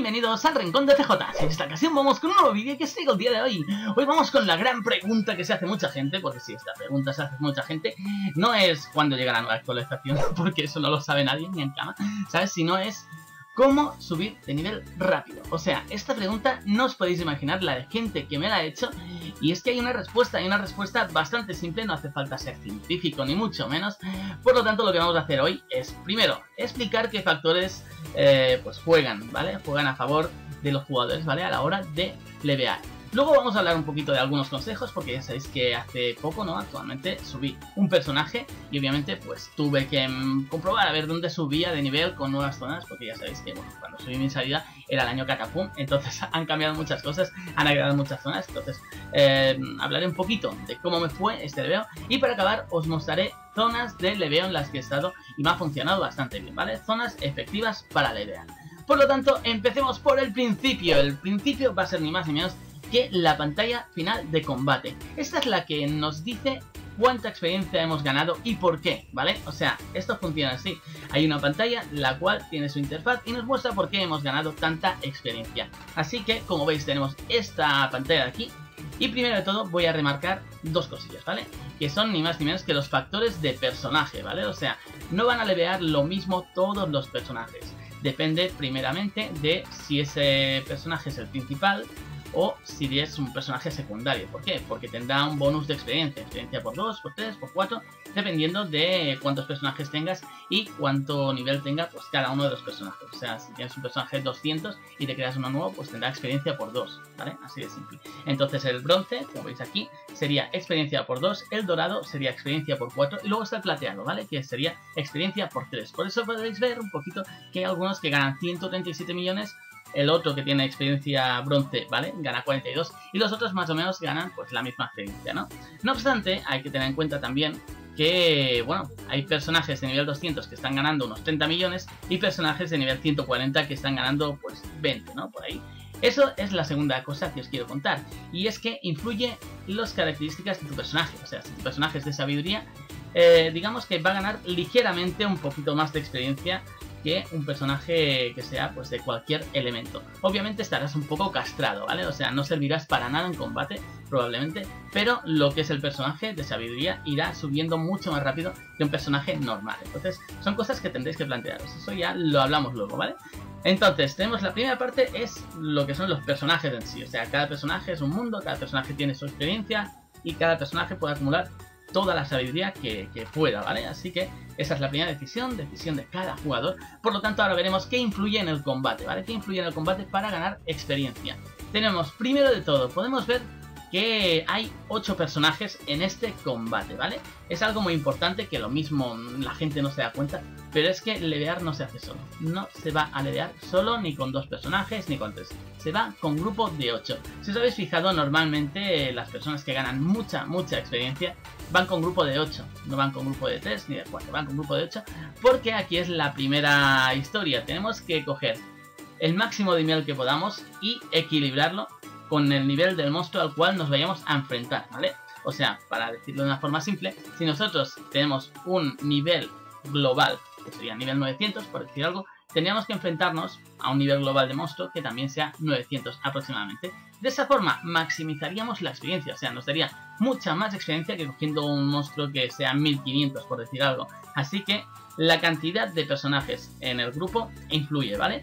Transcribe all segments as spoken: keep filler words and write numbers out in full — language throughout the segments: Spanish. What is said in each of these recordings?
bienvenidos al Rincón de C J. En esta ocasión vamos con un nuevo vídeo que sigue el día de hoy. Hoy vamos con la gran pregunta que se hace mucha gente, porque si esta pregunta se hace mucha gente, no es cuándo llega la nueva actualización, porque eso no lo sabe nadie ni en cama, ¿sabes? Sino es cómo subir de nivel rápido. O sea, esta pregunta no os podéis imaginar la de gente que me la ha hecho, y es que hay una respuesta, hay una respuesta bastante simple, no hace falta ser científico ni mucho menos. Por lo tanto, lo que vamos a hacer hoy es, primero, explicar qué factores eh, pues juegan, ¿vale? Juegan a favor de los jugadores, ¿vale? A la hora de levear. Luego vamos a hablar un poquito de algunos consejos, porque ya sabéis que hace poco, ¿no? Actualmente subí un personaje y obviamente pues tuve que mmm, comprobar a ver dónde subía de nivel con nuevas zonas, porque ya sabéis que, bueno, cuando subí mi salida era el año Catapum, entonces han cambiado muchas cosas, han agregado muchas zonas, entonces eh, hablaré un poquito de cómo me fue este leveo y para acabar os mostraré zonas de leveo en las que he estado y me ha funcionado bastante bien, ¿vale? Zonas efectivas para levear. Por lo tanto, empecemos por el principio. El principio va a ser ni más ni menos que la pantalla final de combate. Esta es la que nos dice cuánta experiencia hemos ganado y por qué, ¿vale? O sea, esto funciona así. Hay una pantalla la cual tiene su interfaz y nos muestra por qué hemos ganado tanta experiencia. Así que, como veis, tenemos esta pantalla de aquí. Y primero de todo voy a remarcar dos cosillas, ¿vale? Que son ni más ni menos que los factores de personaje, ¿vale? O sea, no van a levear lo mismo todos los personajes. Depende primeramente de si ese personaje es el principal o si es un personaje secundario. ¿Por qué? Porque tendrá un bonus de experiencia, experiencia por dos, por tres, por cuatro, dependiendo de cuántos personajes tengas y cuánto nivel tenga pues cada uno de los personajes. O sea, si tienes un personaje doscientos y te creas uno nuevo, pues tendrá experiencia por dos, ¿vale? Así de simple. Entonces el bronce, como veis aquí, sería experiencia por dos, el dorado sería experiencia por cuatro y luego está el plateado, ¿vale? Que sería experiencia por tres. Por eso podéis ver un poquito que hay algunos que ganan ciento treinta y siete millones. El otro que tiene experiencia bronce, ¿vale? Gana cuarenta y dos. Y los otros más o menos ganan pues la misma experiencia, ¿no? No obstante, hay que tener en cuenta también que, bueno, hay personajes de nivel doscientos que están ganando unos treinta millones y personajes de nivel ciento cuarenta que están ganando pues veinte, ¿no? Por ahí. Eso es la segunda cosa que os quiero contar. Y es que influye las características de tu personaje. O sea, si tu personaje es de sabiduría, eh, digamos que va a ganar ligeramente un poquito más de experiencia que un personaje que sea pues de cualquier elemento. Obviamente estarás un poco castrado, ¿vale? O sea, no servirás para nada en combate, probablemente, pero lo que es el personaje de sabiduría irá subiendo mucho más rápido que un personaje normal. Entonces, son cosas que tendréis que plantearos. Eso ya lo hablamos luego, ¿vale? Entonces, tenemos la primera parte, es lo que son los personajes en sí. O sea, cada personaje es un mundo, cada personaje tiene su experiencia y cada personaje puede acumular toda la sabiduría que, que pueda, ¿vale? Así que esa es la primera decisión, decisión de cada jugador. Por lo tanto, ahora veremos qué influye en el combate, ¿vale? ¿Qué influye en el combate para ganar experiencia? Tenemos, primero de todo, podemos ver que hay ocho personajes en este combate, ¿vale? Es algo muy importante que lo mismo la gente no se da cuenta, pero es que levear no se hace solo. No se va a levear solo ni con dos personajes ni con tres. Se va con grupo de ocho. Si os habéis fijado, normalmente las personas que ganan mucha, mucha experiencia van con grupo de ocho. No van con grupo de tres ni de cuatro, van con grupo de ocho. Porque aquí es la primera historia. Tenemos que coger el máximo de nivel que podamos y equilibrarlo con el nivel del monstruo al cual nos vayamos a enfrentar, ¿vale? O sea, para decirlo de una forma simple, si nosotros tenemos un nivel global, que sería nivel novecientos, por decir algo, tendríamos que enfrentarnos a un nivel global de monstruo que también sea novecientos aproximadamente. De esa forma maximizaríamos la experiencia, o sea, nos daría mucha más experiencia que cogiendo un monstruo que sea mil quinientos, por decir algo. Así que la cantidad de personajes en el grupo influye, ¿vale?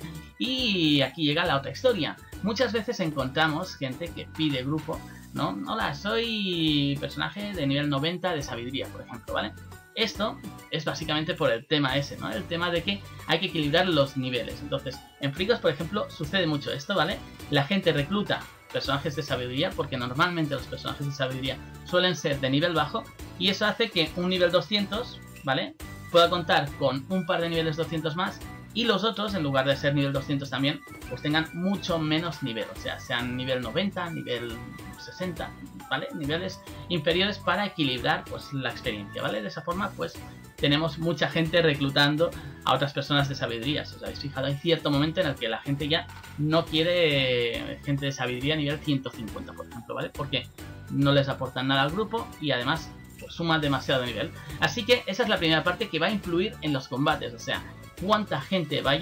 Y aquí llega la otra historia. Muchas veces encontramos gente que pide grupo, ¿no? Hola, soy personaje de nivel noventa de sabiduría, por ejemplo, ¿vale? Esto es básicamente por el tema ese, ¿no? El tema de que hay que equilibrar los niveles. Entonces, en Fricos, por ejemplo, sucede mucho esto, ¿vale? La gente recluta personajes de sabiduría porque normalmente los personajes de sabiduría suelen ser de nivel bajo y eso hace que un nivel doscientos, ¿vale?, pueda contar con un par de niveles doscientos más y los otros, en lugar de ser nivel doscientos también, pues tengan mucho menos nivel, o sea, sean nivel noventa, nivel sesenta, ¿vale? Niveles inferiores para equilibrar pues la experiencia, ¿vale? De esa forma, pues tenemos mucha gente reclutando a otras personas de sabiduría. Si os habéis fijado, hay cierto momento en el que la gente ya no quiere gente de sabiduría a nivel ciento cincuenta, por ejemplo, ¿vale? Porque no les aportan nada al grupo y además pues, suma demasiado nivel. Así que esa es la primera parte que va a influir en los combates, o sea, cuánta gente vaya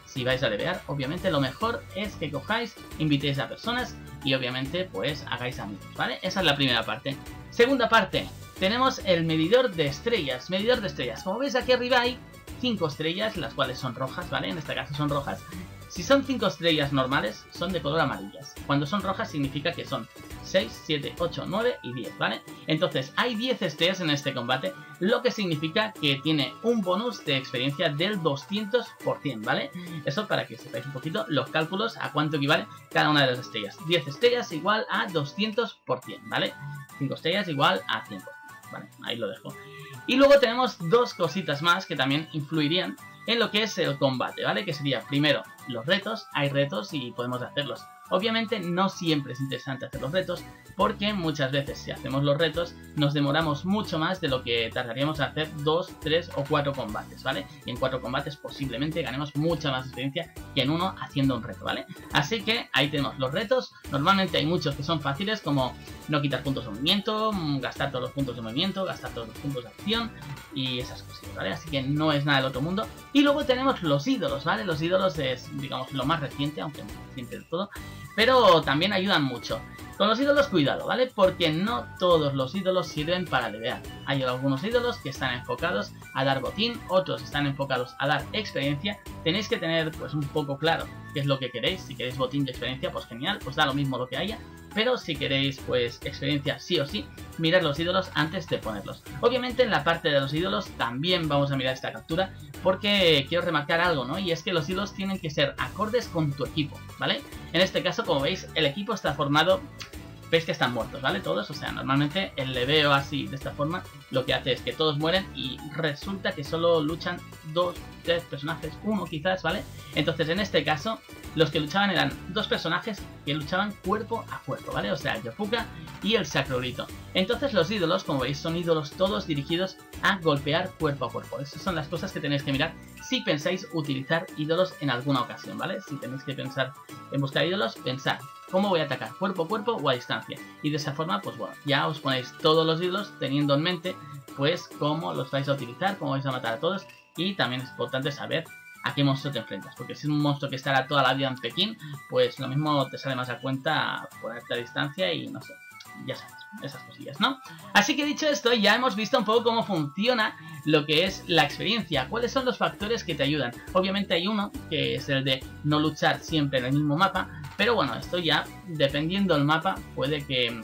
si vais a levear, obviamente lo mejor es que cojáis, invitéis a personas y obviamente pues hagáis amigos, ¿vale? Esa es la primera parte. Segunda parte, tenemos el medidor de estrellas. Medidor de estrellas, como veis aquí arriba hay cinco estrellas, las cuales son rojas, ¿vale? En este caso son rojas. Si son cinco estrellas normales, son de color amarillas. Cuando son rojas significa que son seis, siete, ocho, nueve y diez, ¿vale? Entonces hay diez estrellas en este combate, lo que significa que tiene un bonus de experiencia del doscientos por ciento, ¿vale? Eso para que sepáis un poquito los cálculos a cuánto equivale cada una de las estrellas. diez estrellas igual a doscientos por ciento, ¿vale? cinco estrellas igual a cien por ciento, ¿vale? Ahí lo dejo. Y luego tenemos dos cositas más que también influirían en lo que es el combate, ¿vale? Que sería, primero, los retos. Hay retos y podemos hacerlos. Obviamente no siempre es interesante hacer los retos, porque muchas veces si hacemos los retos nos demoramos mucho más de lo que tardaríamos en hacer dos, tres o cuatro combates, ¿vale? Y en cuatro combates posiblemente ganemos mucha más experiencia que en uno haciendo un reto, ¿vale? Así que ahí tenemos los retos. Normalmente hay muchos que son fáciles, como no quitar puntos de movimiento, gastar todos los puntos de movimiento, gastar todos los puntos de acción y esas cosas, ¿vale? Así que no es nada del otro mundo. Y luego tenemos los ídolos, ¿vale? Los ídolos es, digamos, lo más reciente, aunque no es reciente del todo, pero también ayudan mucho. Con los ídolos cuidado, ¿vale? Porque no todos los ídolos sirven para levear. Hay algunos ídolos que están enfocados a dar botín, otros están enfocados a dar experiencia. Tenéis que tener pues un poco claro qué es lo que queréis. Si queréis botín de experiencia, pues genial, pues da lo mismo lo que haya. Pero si queréis pues experiencia sí o sí, mirad los ídolos antes de ponerlos. Obviamente en la parte de los ídolos también vamos a mirar esta captura, porque quiero remarcar algo, ¿no? Y es que los ídolos tienen que ser acordes con tu equipo, ¿vale? En este caso, como veis, el equipo está formado... Veis que están muertos, ¿vale? Todos, o sea, normalmente el leveo así, de esta forma, lo que hace es que todos mueren y resulta que solo luchan dos, tres personajes, uno quizás, ¿vale? Entonces, en este caso, los que luchaban eran dos personajes que luchaban cuerpo a cuerpo, ¿vale? O sea, el Yofuka y el Sacro Grito. Entonces, los ídolos, como veis, son ídolos todos dirigidos a golpear cuerpo a cuerpo. Esas son las cosas que tenéis que mirar si pensáis utilizar ídolos en alguna ocasión, ¿vale? Si tenéis que pensar en buscar ídolos, pensad cómo voy a atacar, cuerpo a cuerpo o a distancia. Y de esa forma, pues bueno, ya os ponéis todos los ídolos teniendo en mente, pues, cómo los vais a utilizar, cómo vais a matar a todos. Y también es importante saber a qué monstruo te enfrentas, porque si es un monstruo que estará toda la vida en Pekín, pues lo mismo te sale más a cuenta ponerte a distancia y no sé, ya sabes, esas cosillas, ¿no? Así que dicho esto, ya hemos visto un poco cómo funciona lo que es la experiencia, cuáles son los factores que te ayudan. Obviamente hay uno, que es el de no luchar siempre en el mismo mapa, pero bueno, esto ya, dependiendo del mapa, puede que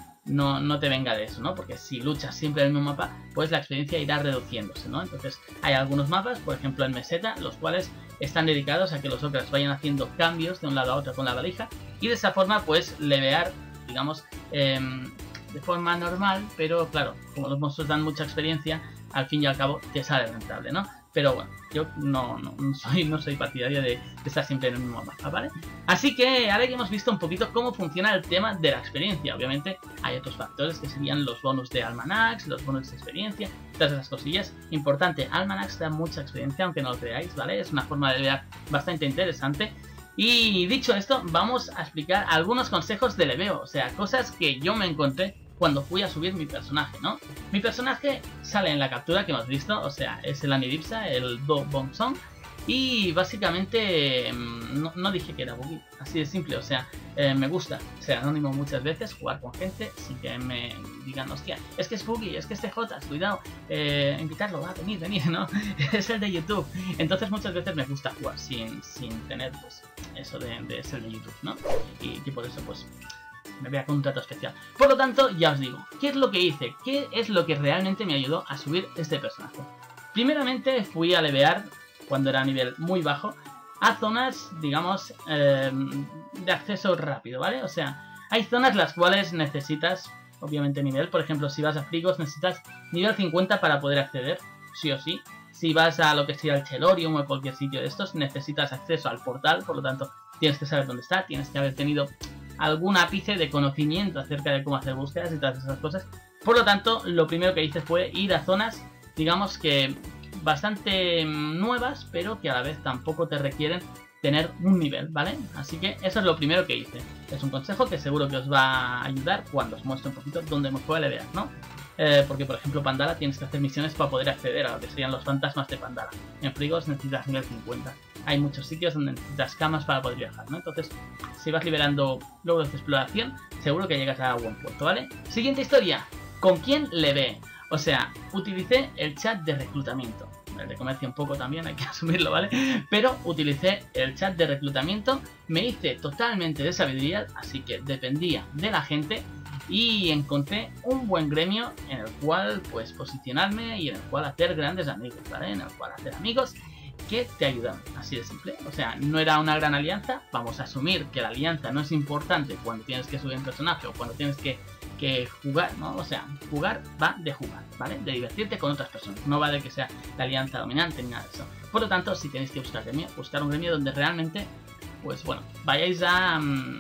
no, no te venga de eso, ¿no? Porque si luchas siempre en el mismo mapa, pues la experiencia irá reduciéndose, ¿no? Entonces hay algunos mapas, por ejemplo en Meseta, los cuales están dedicados a que los ogres vayan haciendo cambios de un lado a otro con la valija, y de esa forma pues levear, digamos, eh, de forma normal, pero claro, como los monstruos dan mucha experiencia, al fin y al cabo te sale rentable, ¿no? Pero bueno, yo no, no, no, soy, no soy partidario de, de estar siempre en el mismo mapa, ¿vale? Así que ahora que hemos visto un poquito cómo funciona el tema de la experiencia, obviamente hay otros factores que serían los bonus de Almanax, los bonus de experiencia, todas esas cosillas. Importante, Almanax da mucha experiencia, aunque no lo creáis, ¿vale? Es una forma de levear bastante interesante. Y dicho esto, vamos a explicar algunos consejos de leveo, o sea, cosas que yo me encontré cuando fui a subir mi personaje, ¿no? Mi personaje sale en la captura que hemos visto, o sea, es el Anidipsa, el Do Bong Song, y básicamente no, no dije que era buggy, así de simple, o sea, eh, me gusta ser anónimo muchas veces, jugar con gente sin que me digan, hostia, es que es buggy, es que es T J, cuidado, eh, invitarlo, va, venid, venid, ¿no? Es el de YouTube. Entonces muchas veces me gusta jugar sin, sin tener, pues, eso de, de ser de YouTube, ¿no? Y, y por eso, pues, me voy a con un trato especial. Por lo tanto, ya os digo, ¿qué es lo que hice? ¿Qué es lo que realmente me ayudó a subir este personaje? Primeramente fui a levear, cuando era a nivel muy bajo, a zonas, digamos, eh, de acceso rápido, ¿vale? O sea, hay zonas las cuales necesitas, obviamente, nivel. Por ejemplo, si vas a Frigos necesitas nivel cincuenta para poder acceder, sí o sí. Si vas a lo que sería el Chelorium o a cualquier sitio de estos, necesitas acceso al portal, por lo tanto, tienes que saber dónde está, tienes que haber tenido algún ápice de conocimiento acerca de cómo hacer búsquedas y todas esas cosas. Por lo tanto, lo primero que hice fue ir a zonas, digamos que bastante nuevas, pero que a la vez tampoco te requieren tener un nivel, ¿vale? Así que eso es lo primero que hice. Es un consejo que seguro que os va a ayudar cuando os muestre un poquito dónde me puede levear, ¿no? Eh, porque, por ejemplo, Pandala tienes que hacer misiones para poder acceder a lo que serían los fantasmas de Pandala. En Frigos necesitas nivel cincuenta. hay muchos sitios donde necesitas camas para poder viajar, ¿no? Entonces, si vas liberando logros de exploración, seguro que llegas a buen puerto, ¿vale? Siguiente historia. ¿Con quién le ve? O sea, utilicé el chat de reclutamiento. El de comercio un poco también, hay que asumirlo, ¿vale? Pero utilicé el chat de reclutamiento, me hice totalmente de sabiduría, así que dependía de la gente y encontré un buen gremio en el cual pues posicionarme y en el cual hacer grandes amigos, ¿vale? En el cual hacer amigos que te ayudan, así de simple. O sea, no era una gran alianza, vamos a asumir que la alianza no es importante cuando tienes que subir un personaje o cuando tienes que que jugar, ¿no? O sea, jugar va de jugar, ¿vale? De divertirte con otras personas, no va de que sea la alianza dominante ni nada de eso. Por lo tanto, si tenéis que buscar gremio, buscar un gremio donde realmente, pues bueno, vayáis a,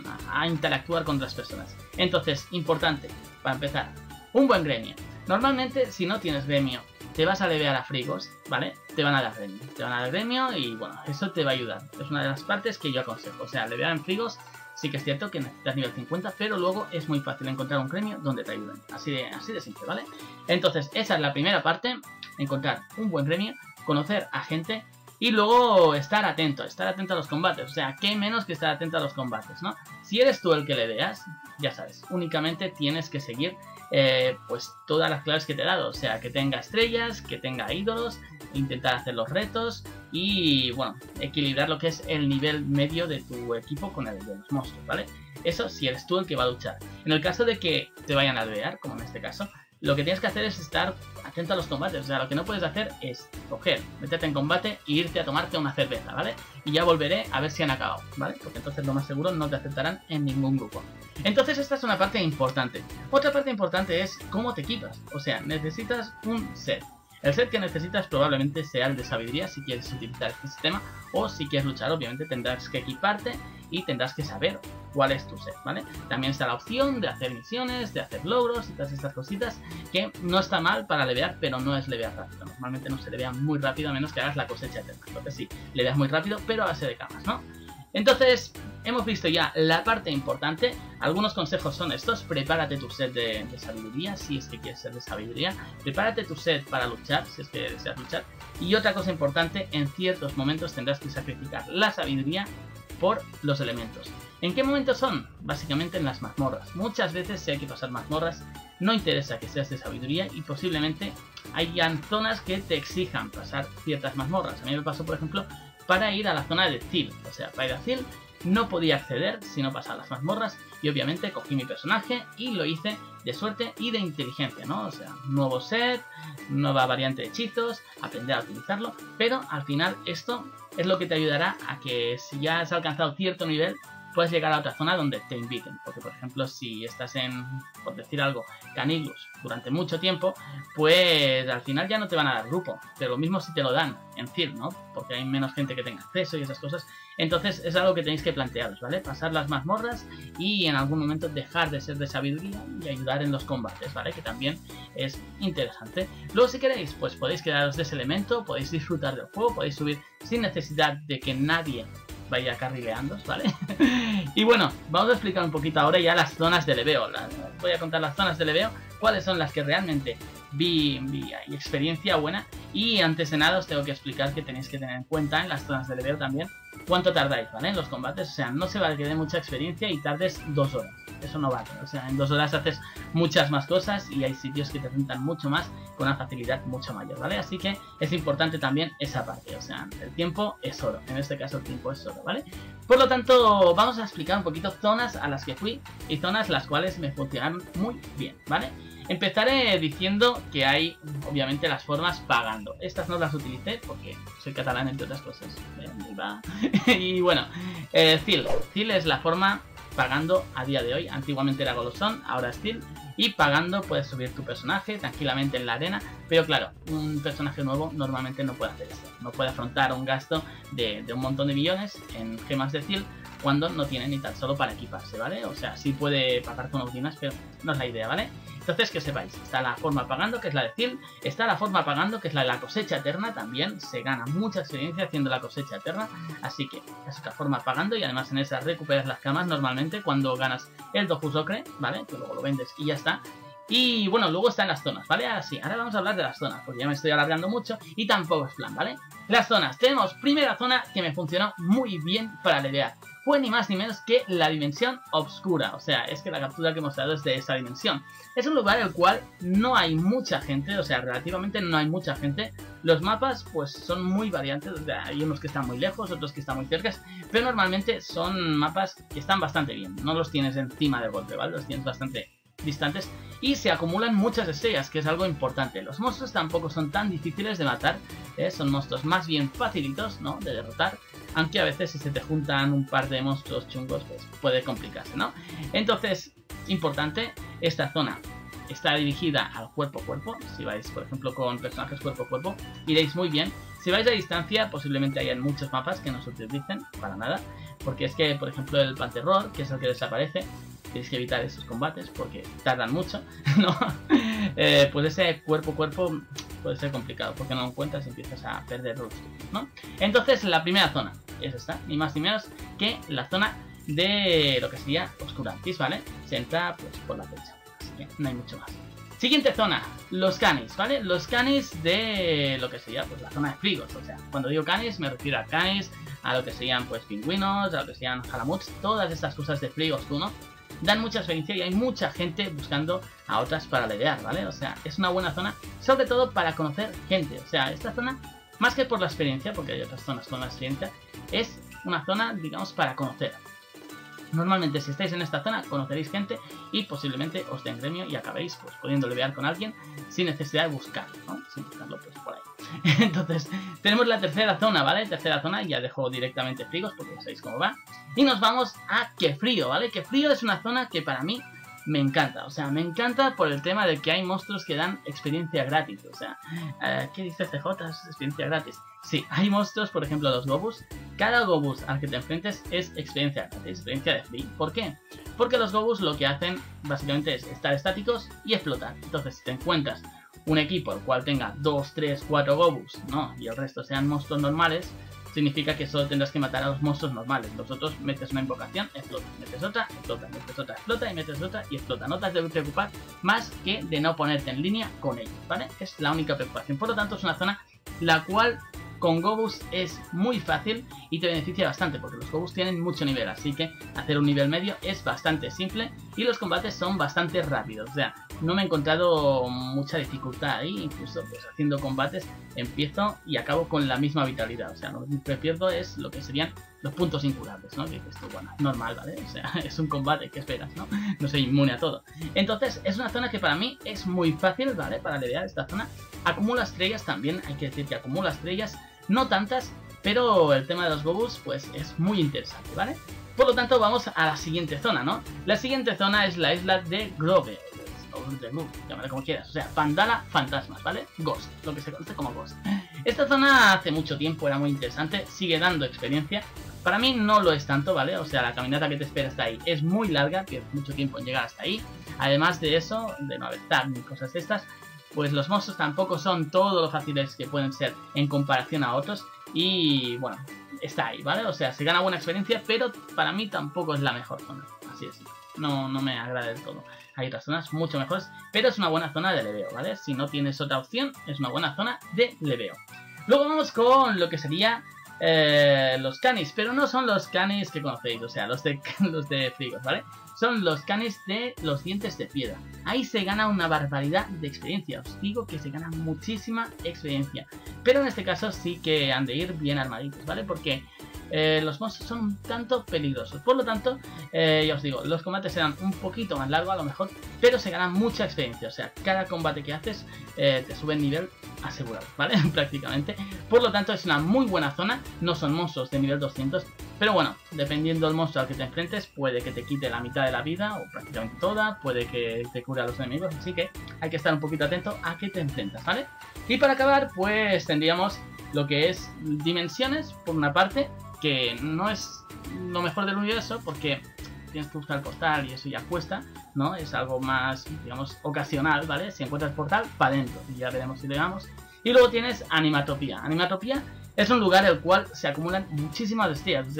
a interactuar con otras personas. Entonces, importante, para empezar, un buen gremio. Normalmente, si no tienes gremio, te vas a levear a frigos, ¿vale? Te van a dar gremio, te van a dar gremio y bueno, eso te va a ayudar. Es una de las partes que yo aconsejo, o sea, levear en frigos. Sí que es cierto que necesitas nivel cincuenta, pero luego es muy fácil encontrar un gremio donde te ayuden. Así de, así de simple, ¿vale? Entonces, esa es la primera parte, encontrar un buen gremio, conocer a gente y luego estar atento, estar atento a los combates. O sea, qué menos que estar atento a los combates, ¿no? Si eres tú el que le veas, ya sabes, únicamente tienes que seguir eh, pues todas las claves que te he dado. O sea, que tenga estrellas, que tenga ídolos, intentar hacer los retos y, bueno, equilibrar lo que es el nivel medio de tu equipo con el de los monstruos, ¿vale? Eso si eres tú el que va a luchar. En el caso de que te vayan a alvear, como en este caso, lo que tienes que hacer es estar atento a los combates. O sea, lo que no puedes hacer es coger, meterte en combate e irte a tomarte una cerveza, ¿vale? Y ya volveré a ver si han acabado, ¿vale? Porque entonces lo más seguro no te aceptarán en ningún grupo. Entonces esta es una parte importante. Otra parte importante es cómo te equipas. O sea, necesitas un set. El set que necesitas probablemente sea el de sabiduría si quieres utilizar este sistema, o si quieres luchar obviamente tendrás que equiparte y tendrás que saber cuál es tu set, ¿vale? También está la opción de hacer misiones, de hacer logros y todas estas cositas que no está mal para levear, pero no es levear rápido. Normalmente no se levea muy rápido a menos que hagas la cosecha eterna. Entonces sí, leveas muy rápido, pero a base de camas, ¿no? Entonces, hemos visto ya la parte importante. Algunos consejos son estos: prepárate tu set de, de sabiduría, si es que quieres ser de sabiduría. Prepárate tu set para luchar, si es que deseas luchar. Y otra cosa importante, en ciertos momentos tendrás que sacrificar la sabiduría por los elementos. ¿En qué momentos son? Básicamente en las mazmorras. Muchas veces si hay que pasar mazmorras, no interesa que seas de sabiduría y posiblemente hayan zonas que te exijan pasar ciertas mazmorras. A mí me pasó, por ejemplo, para ir a la zona de Zil. O sea, para ir a Zil no podía acceder si no pasaba las mazmorras y obviamente cogí mi personaje y lo hice de suerte y de inteligencia, ¿no? O sea, nuevo set, nueva variante de hechizos, aprender a utilizarlo, pero al final esto es lo que te ayudará a que si ya has alcanzado cierto nivel, puedes llegar a otra zona donde te inviten. Porque, por ejemplo, si estás en, por decir algo, Caniglus durante mucho tiempo, pues al final ya no te van a dar grupo. Pero lo mismo si te lo dan en Zil, ¿no? Porque hay menos gente que tenga acceso y esas cosas. Entonces es algo que tenéis que plantearos, ¿vale? Pasar las mazmorras y en algún momento dejar de ser de sabiduría y ayudar en los combates, ¿vale? Que también es interesante. Luego, si queréis, pues podéis quedaros de ese elemento, podéis disfrutar del juego, podéis subir sin necesidad de que nadie vaya carrileando, ¿vale? Y bueno, vamos a explicar un poquito ahora ya las zonas de leveo. La, voy a contar las zonas de leveo, cuáles son las que realmente vi, vi hay experiencia buena. Y antes de nada os tengo que explicar que tenéis que tener en cuenta en las zonas de leveo también cuánto tardáis, ¿vale? En los combates, o sea, no se vale que dé mucha experiencia y tardes dos horas. Eso no vale, o sea, en dos horas haces muchas más cosas y hay sitios que te rentan mucho más con una facilidad mucho mayor, ¿vale? Así que es importante también esa parte, o sea, el tiempo es oro, en este caso el tiempo es oro, ¿vale? Por lo tanto, vamos a explicar un poquito zonas a las que fui y zonas las cuales me funcionaron muy bien, ¿vale? Empezaré diciendo que hay, obviamente, las formas pagando. Estas no las utilicé porque soy catalán, entre otras cosas. Y bueno, eh, Zil. Zil es la forma pagando a día de hoy. Antiguamente era Golosón, ahora es Zil. Y pagando puedes subir tu personaje tranquilamente en la arena. Pero claro, un personaje nuevo normalmente no puede hacer esto. No puede afrontar un gasto de, de un montón de millones en gemas de Zil cuando no tiene ni tan solo para equiparse, ¿vale? O sea, sí puede pagar con ordinas, pero no es la idea, ¿vale? Entonces, que sepáis, está la forma pagando, que es la de Zil, está la forma pagando, que es la de la cosecha eterna, también se gana mucha experiencia haciendo la cosecha eterna, así que es la forma pagando y además en esa recuperas las camas normalmente cuando ganas el Dofus Ocre, ¿vale? Que luego lo vendes y ya está. Y bueno, luego están las zonas, ¿vale? Ahora sí, ahora vamos a hablar de las zonas, porque ya me estoy alargando mucho y tampoco es plan, ¿vale? Las zonas. Tenemos primera zona que me funcionó muy bien para levear. Fue ni más ni menos que la dimensión oscura. O sea, es que la captura que hemos dado es de esa dimensión. Es un lugar en el cual no hay mucha gente, o sea, relativamente no hay mucha gente. Los mapas, pues, son muy variantes. O sea, hay unos que están muy lejos, otros que están muy cerca. Pero normalmente son mapas que están bastante bien. No los tienes encima de golpe, ¿vale? Los tienes bastante distantes y se acumulan muchas estrellas, que es algo importante. Los monstruos tampoco son tan difíciles de matar, ¿eh? Son monstruos más bien facilitos, ¿no?, de derrotar, aunque a veces si se te juntan un par de monstruos chungos, pues puede complicarse, ¿no? Entonces, importante, esta zona está dirigida al cuerpo a cuerpo. Si vais, por ejemplo, con personajes cuerpo a cuerpo, iréis muy bien. Si vais a distancia, posiblemente hayan muchos mapas que no se utilicen para nada, porque es que, por ejemplo, el Panterror, que es el que desaparece, tienes que evitar esos combates porque tardan mucho, ¿no? eh, pues ese cuerpo a cuerpo puede ser complicado porque no lo encuentras y empiezas a perder los turnos, ¿no? Entonces, la primera zona es esta, ni más ni menos que la zona de lo que sería Oscurantis, ¿vale? Se entra, pues, por la derecha, así que no hay mucho más. Siguiente zona, los canis, ¿vale? Los canis de lo que sería, pues, la zona de frigos. O sea, cuando digo canis me refiero a canis, a lo que serían, pues, pingüinos, a lo que serían halamuts, todas estas cosas de frigos, tú, ¿no? Dan mucha experiencia y hay mucha gente buscando a otras para levear, ¿vale? O sea, es una buena zona, sobre todo para conocer gente. O sea, esta zona, más que por la experiencia, porque hay otras zonas con la experiencia, es una zona, digamos, para conocer. Normalmente, si estáis en esta zona, conoceréis gente y posiblemente os den gremio y acabéis, pues, pudiendo levear con alguien sin necesidad de buscarlo, ¿no? Sin buscarlo, pues, por ahí. Entonces, tenemos la tercera zona, ¿vale? Tercera zona, ya dejo directamente frigos porque ya sabéis cómo va. Y nos vamos a Quefrío, ¿vale? Quefrío es una zona que para mí me encanta. O sea, me encanta por el tema de que hay monstruos que dan experiencia gratis. O sea, eh, ¿qué dice C J? Es experiencia gratis. Sí, hay monstruos, por ejemplo, los Gobus. Cada Gobus al que te enfrentes es experiencia gratis, experiencia de free. ¿Por qué? Porque los Gobus lo que hacen básicamente es estar estáticos y explotar. Entonces, si te encuentras un equipo el cual tenga dos, tres, cuatro Gobus, ¿no?, y el resto sean monstruos normales, significa que solo tendrás que matar a los monstruos normales. Los otros metes una invocación, explota, metes otra, explota, metes otra, explota y metes otra y explota. No te has de preocupar más que de no ponerte en línea con ellos, ¿vale? Es la única preocupación. Por lo tanto, es una zona la cual con Gobus es muy fácil y te beneficia bastante, porque los Gobus tienen mucho nivel, así que hacer un nivel medio es bastante simple y los combates son bastante rápidos. O sea, no me he encontrado mucha dificultad ahí, incluso pues haciendo combates empiezo y acabo con la misma vitalidad. O sea, lo que pierdo es lo que serían los puntos incurables, ¿no? Que esto, bueno, normal, ¿vale? O sea, es un combate, ¿qué esperas, no? No soy inmune a todo. Entonces, es una zona que para mí es muy fácil, ¿vale? Para levear esta zona. Acumula estrellas también, hay que decir que acumula estrellas, no tantas, pero el tema de los Gobus, pues, es muy interesante, ¿vale? Por lo tanto, vamos a la siguiente zona, ¿no? La siguiente zona es la isla de Grove, o de Grove, llámalo como quieras, o sea, Pandala Fantasmas, ¿vale? Ghost, lo que se conoce como Ghost. Esta zona hace mucho tiempo era muy interesante, sigue dando experiencia. Para mí no lo es tanto, ¿vale? O sea, la caminata que te espera hasta ahí es muy larga, pierdes mucho tiempo en llegar hasta ahí. Además de eso, de no haber tag ni cosas de estas, pues los monstruos tampoco son todo lo fáciles que pueden ser en comparación a otros. Y bueno, está ahí, ¿vale? O sea, se gana buena experiencia, pero para mí tampoco es la mejor zona. Así es, no, no me agrada del todo. Hay otras zonas mucho mejores, pero es una buena zona de leveo, ¿vale? Si no tienes otra opción, es una buena zona de leveo. Luego vamos con lo que sería eh, los canis, pero no son los canis que conocéis, o sea, los de, los de frigos, ¿vale? Son los canis de los dientes de piedra. Ahí se gana una barbaridad de experiencia. Os digo que se gana muchísima experiencia. Pero en este caso sí que han de ir bien armaditos, ¿vale? Porque eh, los monstruos son un tanto peligrosos. Por lo tanto, eh, ya os digo, los combates serán un poquito más largos a lo mejor, pero se gana mucha experiencia. O sea, cada combate que haces eh, te sube el nivel asegurado, ¿vale? Prácticamente. Por lo tanto, es una muy buena zona. No son monstruos de nivel doscientos. Pero bueno, dependiendo del monstruo al que te enfrentes, puede que te quite la mitad de la vida, o prácticamente toda, puede que te cure a los enemigos, así que hay que estar un poquito atento a qué te enfrentas, ¿vale? Y para acabar, pues tendríamos lo que es dimensiones, por una parte, que no es lo mejor del universo, porque tienes que buscar el portal y eso ya cuesta, ¿no? Es algo más, digamos, ocasional, ¿vale? Si encuentras el portal, para adentro, y ya veremos si le damos. Y luego tienes Animatopía. Animatopía es un lugar en el cual se acumulan muchísimas estrellas, o sea,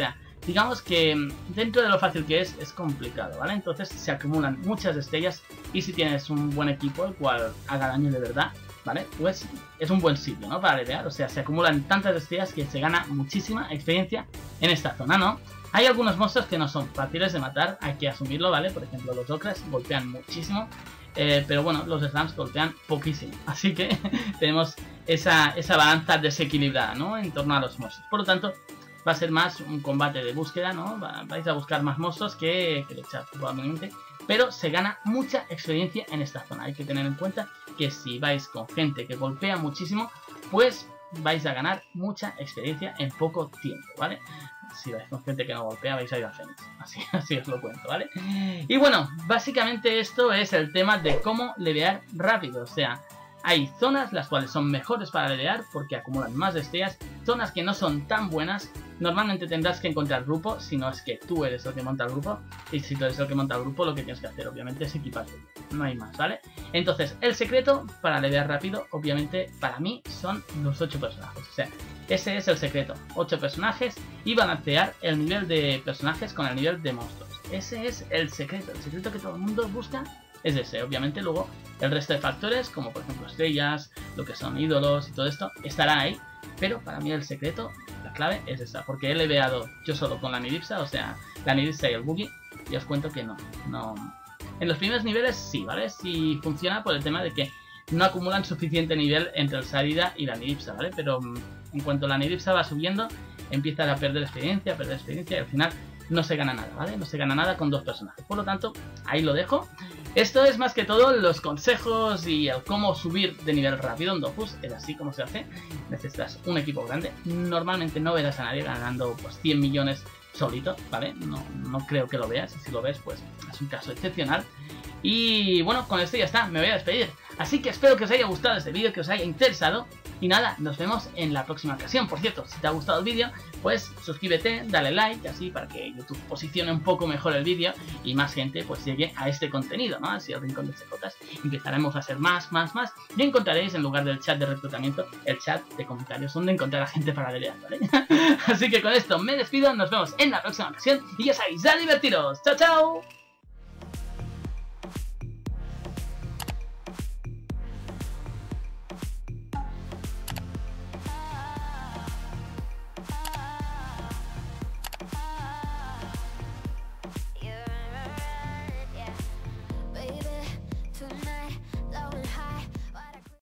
digamos que dentro de lo fácil que es, es complicado, ¿vale? Entonces se acumulan muchas estrellas y si tienes un buen equipo, el cual haga daño de verdad, ¿vale? Pues es un buen sitio, ¿no? Para levear, o sea, se acumulan tantas estrellas que se gana muchísima experiencia en esta zona, ¿no? Hay algunos monstruos que no son fáciles de matar, hay que asumirlo, ¿vale? Por ejemplo, los ocras golpean muchísimo, eh, pero bueno, los slams golpean poquísimo. Así que tenemos esa, esa balanza desequilibrada, ¿no? En torno a los monstruos. Por lo tanto, va a ser más un combate de búsqueda, ¿no? Vais a buscar más monstruos que, que luchar, probablemente. Pero se gana mucha experiencia en esta zona. Hay que tener en cuenta que si vais con gente que golpea muchísimo, pues vais a ganar mucha experiencia en poco tiempo, ¿vale? Si vais con gente que no golpea, vais a ir a Fénix. Así, así os lo cuento, ¿vale? Y bueno, básicamente esto es el tema de cómo levear rápido. O sea, hay zonas las cuales son mejores para levear porque acumulan más estrellas. Zonas que no son tan buenas, normalmente tendrás que encontrar grupo, si no es que tú eres el que monta el grupo. Y si tú eres el que monta el grupo, lo que tienes que hacer obviamente es equiparte. No hay más, ¿vale? Entonces, el secreto para levear rápido, obviamente, para mí, son los ocho personajes. O sea, ese es el secreto. ocho personajes y balancear el nivel de personajes con el nivel de monstruos. Ese es el secreto. El secreto que todo el mundo busca es ese. Obviamente luego el resto de factores, como por ejemplo estrellas, lo que son ídolos y todo esto, estará ahí. Pero para mí el secreto, la clave es esa. Porque he leveado yo solo con la Nidipsa, o sea, la Nidipsa y el Boogie. Y os cuento que no, no... En los primeros niveles sí, ¿vale? Sí funciona por el tema de que no acumulan suficiente nivel entre el Sarida y la Nidipsa, ¿vale? Pero en cuanto la Nidipsa va subiendo, empieza a perder experiencia, a perder experiencia y al final no se gana nada, ¿vale? No se gana nada con dos personajes. Por lo tanto, ahí lo dejo. Esto es más que todo los consejos y el cómo subir de nivel rápido en Dofus. Es así como se hace. Necesitas un equipo grande. Normalmente no verás a nadie ganando pues cien millones solito, ¿vale? No, no creo que lo veas. Y si lo ves, pues es un caso excepcional. Y bueno, con esto ya está. Me voy a despedir. Así que espero que os haya gustado este vídeo, que os haya interesado. Y nada, nos vemos en la próxima ocasión. Por cierto, si te ha gustado el vídeo, pues suscríbete, dale like, así para que YouTube posicione un poco mejor el vídeo y más gente pues llegue a este contenido, ¿no? Así el Rincón de C J. Empezaremos a hacer más, más, más. Y encontraréis, en lugar del chat de reclutamiento, el chat de comentarios donde encontrar a gente para leer, ¿vale? Así que con esto me despido, nos vemos en la próxima ocasión y ya sabéis, ¡a divertiros! ¡Chao, chao!